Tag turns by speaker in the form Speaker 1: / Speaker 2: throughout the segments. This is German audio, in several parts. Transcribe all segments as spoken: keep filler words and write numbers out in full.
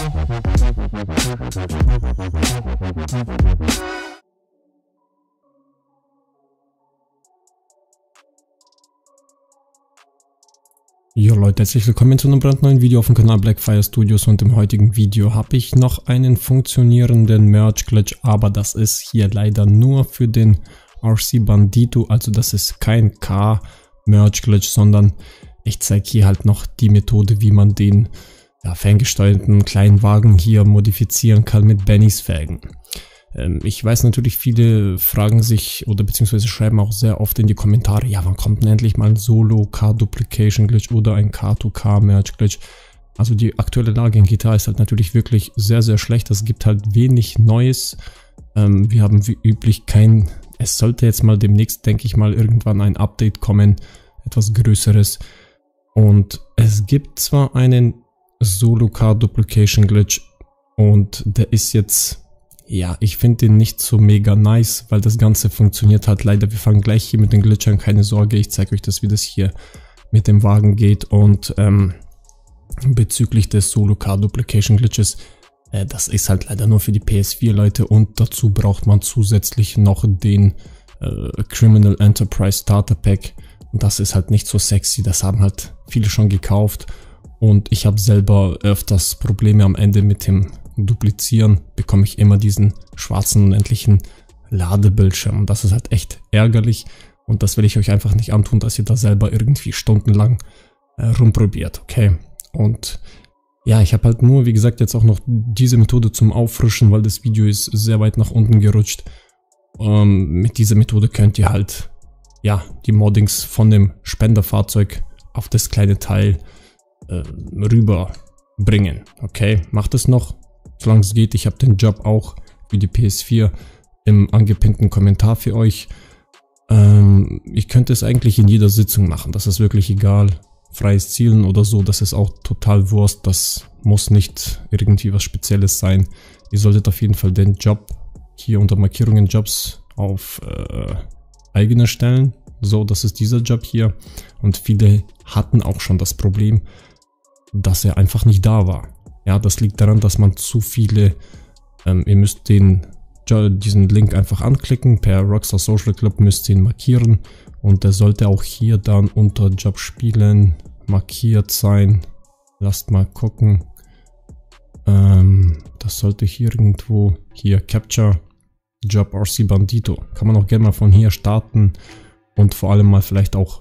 Speaker 1: Jo Leute, herzlich willkommen zu einem brandneuen Video auf dem Kanal Blackfire Studios, und im heutigen Video habe ich noch einen funktionierenden Merge Glitch, aber das ist hier leider nur für den R C Bandito, also das ist kein Car Merge Glitch, sondern ich zeige hier halt noch die Methode, wie man den ja, ferngesteuerten kleinen Wagen hier modifizieren kann mit Bennys Felgen. Ähm, ich weiß natürlich, viele fragen sich oder beziehungsweise schreiben auch sehr oft in die Kommentare, ja, wann kommt denn endlich mal ein Solo Car Duplication Glitch oder ein Car to Car Merge Glitch? Also die aktuelle Lage in G T A ist halt natürlich wirklich sehr, sehr schlecht. Es gibt halt wenig Neues. Ähm, wir haben wie üblich kein, es sollte jetzt mal demnächst, denke ich mal, irgendwann ein Update kommen, etwas Größeres. Und es gibt zwar einen Solo Car Duplication Glitch und der ist jetzt, ja, ich finde den nicht so mega nice, weil das Ganze funktioniert halt leider. Wir fangen gleich hier mit den Glitchern, keine Sorge, ich zeige euch das, wie das hier mit dem Wagen geht. Und ähm, bezüglich des Solo Car Duplication Glitches, äh, das ist halt leider nur für die P S vier Leute, und dazu braucht man zusätzlich noch den äh, Criminal Enterprise Starter Pack, und das ist halt nicht so sexy, das haben halt viele schon gekauft, und ich habe selber öfters Probleme am Ende mit dem Duplizieren, bekomme ich immer diesen schwarzen unendlichen Ladebildschirm. Das ist halt echt ärgerlich, und das will ich euch einfach nicht antun, dass ihr da selber irgendwie stundenlang äh, rumprobiert, okay? Und ja, ich habe halt nur, wie gesagt, jetzt auch noch diese Methode zum Auffrischen, weil das Video ist sehr weit nach unten gerutscht. Ähm, mit dieser Methode könnt ihr halt, ja, die Moddings von dem Spenderfahrzeug auf das kleine Teil äh, rüber bringen, okay? Macht es noch, solange es geht. Ich habe den Job auch für die P S vier im angepinnten Kommentar für euch. Ähm, ich könnte es eigentlich in jeder Sitzung machen, das ist wirklich egal. Freies Zielen oder so, das ist auch total Wurst, das muss nicht irgendwie was Spezielles sein. Ihr solltet auf jeden Fall den Job hier unter Markierungen Jobs auf äh, eigene stellen. So, das ist dieser Job hier, und viele hatten auch schon das Problem, dass er einfach nicht da war. Ja, das liegt daran, dass man zu viele, ähm, ihr müsst den, diesen Link einfach anklicken, per Rockstar Social Club müsst ihr ihn markieren, und der sollte auch hier dann unter Job spielen markiert sein. Lasst mal gucken, ähm, das sollte hier irgendwo, hier Capture Job R C Bandito, kann man auch gerne mal von hier starten, und vor allem mal vielleicht auch,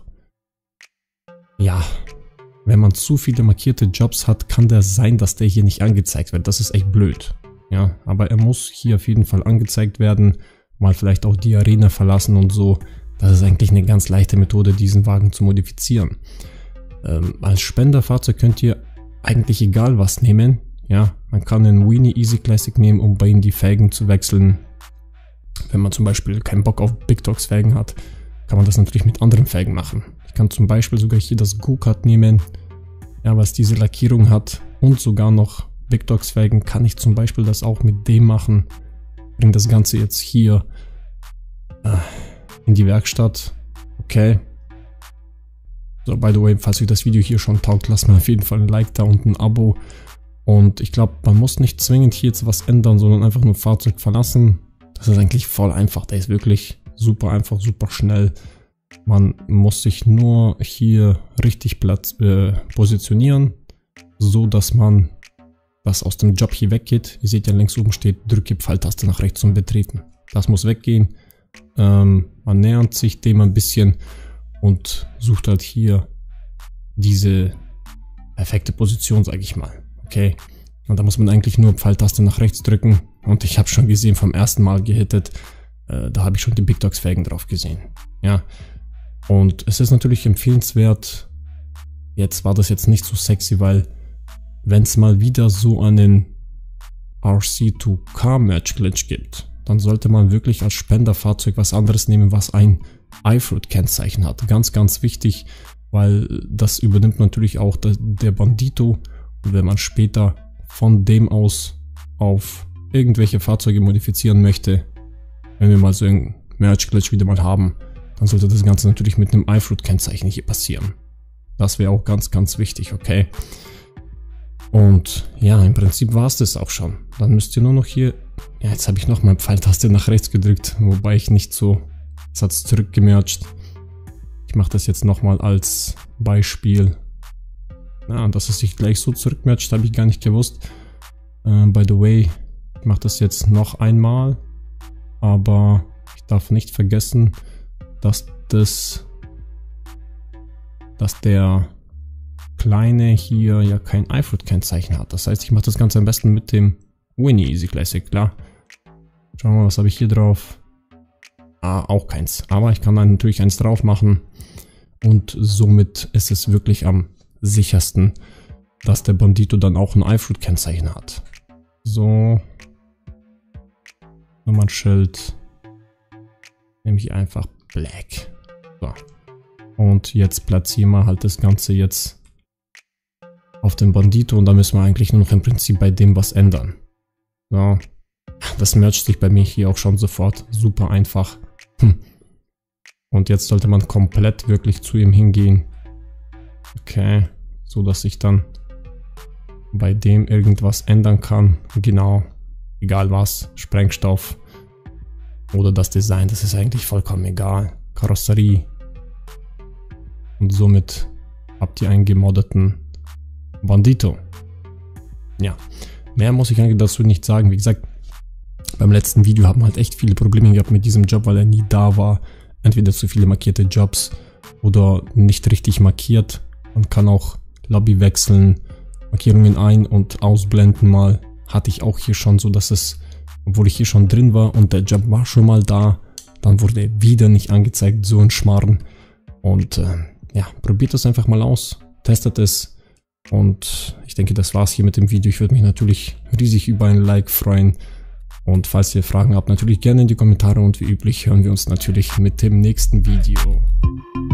Speaker 1: ja, wenn man zu viele markierte Jobs hat, kann der sein, dass der hier nicht angezeigt wird. Das ist echt blöd. Ja, aber er muss hier auf jeden Fall angezeigt werden. Mal vielleicht auch die Arena verlassen und so. Das ist eigentlich eine ganz leichte Methode, diesen Wagen zu modifizieren. Ähm, als Spenderfahrzeug könnt ihr eigentlich egal was nehmen. Ja, man kann einen Weenie Easy Classic nehmen, um bei ihm die Felgen zu wechseln. Wenn man zum Beispiel keinen Bock auf Big Dogs Felgen hat, kann man das natürlich mit anderen Felgen machen. Ich kann zum Beispiel sogar hier das Go-Kart nehmen, ja, was diese Lackierung hat, und sogar noch Big Dogs Felgen kann ich zum Beispiel das auch mit dem machen. Bringe das Ganze jetzt hier äh, in die Werkstatt. Okay. So, by the way, falls euch das Video hier schon taugt, lasst mir auf jeden Fall ein Like da und ein Abo. Und ich glaube, man muss nicht zwingend hier jetzt was ändern, sondern einfach nur Fahrzeug verlassen. Das ist eigentlich voll einfach. Der ist wirklich super einfach, super schnell. Man muss sich nur hier richtig Platz äh, positionieren, so dass man das aus dem Job hier weggeht. Ihr seht ja, links oben steht, drücke Pfeiltaste nach rechts zum Betreten. Das muss weggehen. Ähm, man nähert sich dem ein bisschen und sucht halt hier diese perfekte Position, sage ich mal. Okay. Und da muss man eigentlich nur Pfeiltaste nach rechts drücken. Und ich habe schon gesehen, vom ersten Mal gehittet, äh, da habe ich schon die Big Dogs Felgen drauf gesehen. Ja. Und es ist natürlich empfehlenswert, jetzt war das jetzt nicht so sexy, weil wenn es mal wieder so einen R C to Car Merge Glitch gibt, dann sollte man wirklich als Spenderfahrzeug was anderes nehmen, was ein iFruit Kennzeichen hat. Ganz, ganz wichtig, weil das übernimmt natürlich auch der, der Bandito, und wenn man später von dem aus auf irgendwelche Fahrzeuge modifizieren möchte, wenn wir mal so einen Merge Glitch wieder mal haben, dann sollte das Ganze natürlich mit einem iFruit Kennzeichen hier passieren. Das wäre auch ganz, ganz wichtig, okay? Und ja, im Prinzip war es das auch schon. Dann müsst ihr nur noch hier... Ja, jetzt habe ich noch mal Pfeiltaste nach rechts gedrückt, wobei ich nicht so... Jetzt hat es zurückgemerged. Ich mache das jetzt nochmal als Beispiel. Ja, dass es sich gleich so zurückmergt, habe ich gar nicht gewusst. Uh, by the way, ich mache das jetzt noch einmal. Aber ich darf nicht vergessen, dass das... dass der... Kleine hier ja kein iFruit-Kennzeichen hat. Das heißt, ich mache das Ganze am besten mit dem Winnie Easy Classic, klar. Schauen wir mal, was habe ich hier drauf? Ah, auch keins. Aber ich kann dann natürlich eins drauf machen. Und somit ist es wirklich am sichersten, dass der Bandito dann auch ein iFruit-Kennzeichen hat. So. Nummernschild. Nehme ich einfach Black. So. Und jetzt platzieren wir halt das Ganze jetzt auf den Bandito und da müssen wir eigentlich nur noch im Prinzip bei dem was ändern. So. Das mercht sich bei mir hier auch schon sofort. Super einfach. Hm. Und jetzt sollte man komplett wirklich zu ihm hingehen. Okay. So dass ich dann bei dem irgendwas ändern kann. Genau. Egal was. Sprengstoff. Oder das Design. Das ist eigentlich vollkommen egal. Karosserie. Und somit habt ihr einen gemoddeten Bandito. Ja, mehr muss ich eigentlich dazu nicht sagen. Wie gesagt, beim letzten Video haben wir halt echt viele Probleme gehabt mit diesem Job, weil er nie da war. Entweder zu viele markierte Jobs oder nicht richtig markiert. Man kann auch Lobby wechseln, Markierungen ein- und ausblenden mal. Hatte ich auch hier schon so, dass es, obwohl ich hier schon drin war und der Job war schon mal da, dann wurde er wieder nicht angezeigt. So ein Schmarrn. Und äh, ja, probiert das einfach mal aus, testet es und ich denke, das war's hier mit dem Video. Ich würde mich natürlich riesig über ein Like freuen und falls ihr Fragen habt, natürlich gerne in die Kommentare und wie üblich hören wir uns natürlich mit dem nächsten Video.